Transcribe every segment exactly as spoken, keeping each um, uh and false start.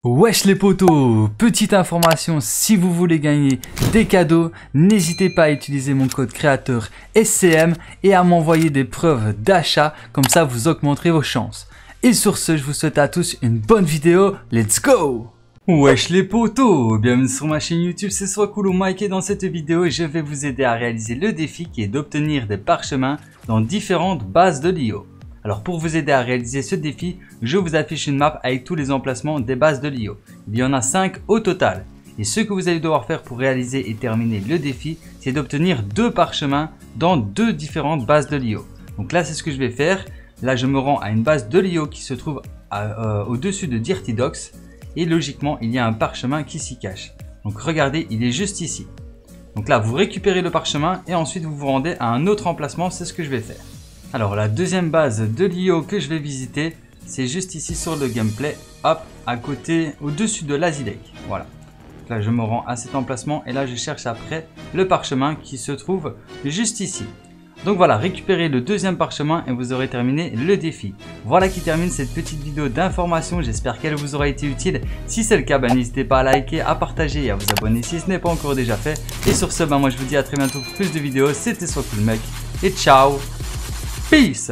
Wesh les potos, petite information, si vous voulez gagner des cadeaux, n'hésitez pas à utiliser mon code créateur S C M et à m'envoyer des preuves d'achat, comme ça vous augmenterez vos chances. Et sur ce, je vous souhaite à tous une bonne vidéo, let's go! Wesh les potos, bienvenue sur ma chaîne YouTube, c'est Swacool ou Mike et dans cette vidéo, je vais vous aider à réaliser le défi qui est d'obtenir des parchemins dans différentes bases de L I O. Alors pour vous aider à réaliser ce défi, je vous affiche une map avec tous les emplacements des bases de L I O. Il y en a cinq au total. Et ce que vous allez devoir faire pour réaliser et terminer le défi, c'est d'obtenir deux parchemins dans deux différentes bases de L I O. Donc là, c'est ce que je vais faire. Là, je me rends à une base de L I O qui se trouve euh, au-dessus de Dirty Docks. Et logiquement, il y a un parchemin qui s'y cache. Donc regardez, il est juste ici. Donc là, vous récupérez le parchemin et ensuite vous vous rendez à un autre emplacement. C'est ce que je vais faire. Alors la deuxième base de L I O que je vais visiter, c'est juste ici sur le gameplay, hop, à côté, au-dessus de l'Asie Lake. Voilà. Donc là je me rends à cet emplacement et là je cherche après le parchemin qui se trouve juste ici. Donc voilà, récupérez le deuxième parchemin et vous aurez terminé le défi. Voilà qui termine cette petite vidéo d'information, j'espère qu'elle vous aura été utile. Si c'est le cas, bah, n'hésitez pas à liker, à partager et à vous abonner si ce n'est pas encore déjà fait. Et sur ce, bah, moi je vous dis à très bientôt pour plus de vidéos, c'était Swacool mec et ciao. Peace.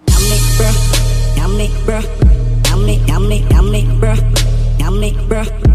Yummy, bruh. Yummy, bruh. Yummy, yummy, yummy, bruh. Yummy, bruh.